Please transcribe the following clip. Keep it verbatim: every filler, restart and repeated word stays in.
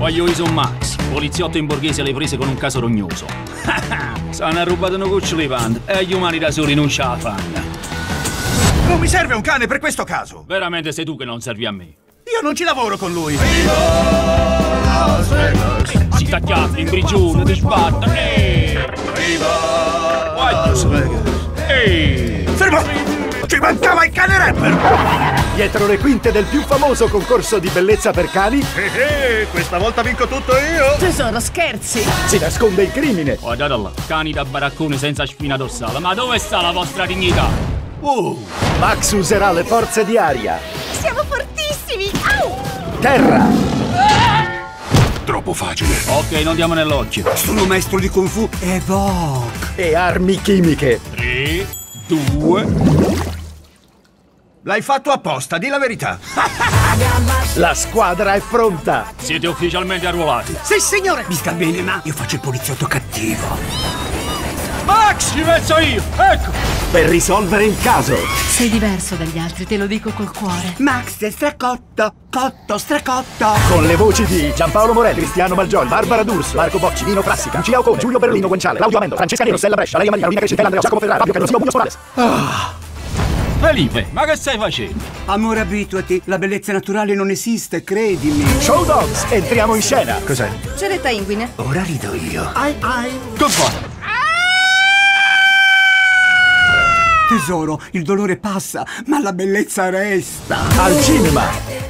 Voglio io sono Max, poliziotto in borghese alle prese con un caso rognoso. S'hanno rubato una goccia di panda e gli umani da soli non ce la fanno. Non mi serve un cane per questo caso. Veramente sei tu che non servi a me. Io non ci lavoro con lui. Si t'acchiappi in prigione, ti sbatta. Ehi! Viva Las Vegas! Ehi! Fermo! Ci mancava il cane rapper! Dietro le quinte del più famoso concorso di bellezza per cani Eh, eh, questa volta vinco tutto io! Tesoro, scherzi! si nasconde il crimine. Guardate là, cani da baraccone senza spina dorsale. Ma dove sta la vostra dignità? Uh, Max userà le forze di aria, Siamo fortissimi! Au! terra Troppo facile. Ok, non diamo nell'occhio. Sono maestro di Kung Fu Evoke. e armi chimiche. tre, due... L'hai fatto apposta, di la verità. La squadra è pronta. Siete ufficialmente arruolati. Sì, signore! Mi sta bene, ma io faccio il poliziotto cattivo. Max, ci penso io! Ecco! Per risolvere il caso. Sei diverso dagli altri, te lo dico col cuore. Max è stracotto, cotto, stracotto. Con le voci di Giampaolo Morelli, Cristiano Malgioglio, Barbara D'Urso, Marco Bocci, Nino Frassica, Lucia Ocone, Giulio Berlino Guanciale, Claudio Amendo, Francesca Nero, Stella Brescia, Leia Maria, Carolina Crescentella, Andrea Giacomo Ferrara, Fabio Carosino, Pugno Morales. Ah. Felipe, ma che stai facendo? Amore, abituati, la bellezza naturale non esiste, credimi. Show Dogs, entriamo in scena. Cos'è? Ceretta inguine. Ora rido io. Ai ai. Che fa? Tesoro, il dolore passa, ma la bellezza resta. Al cinema.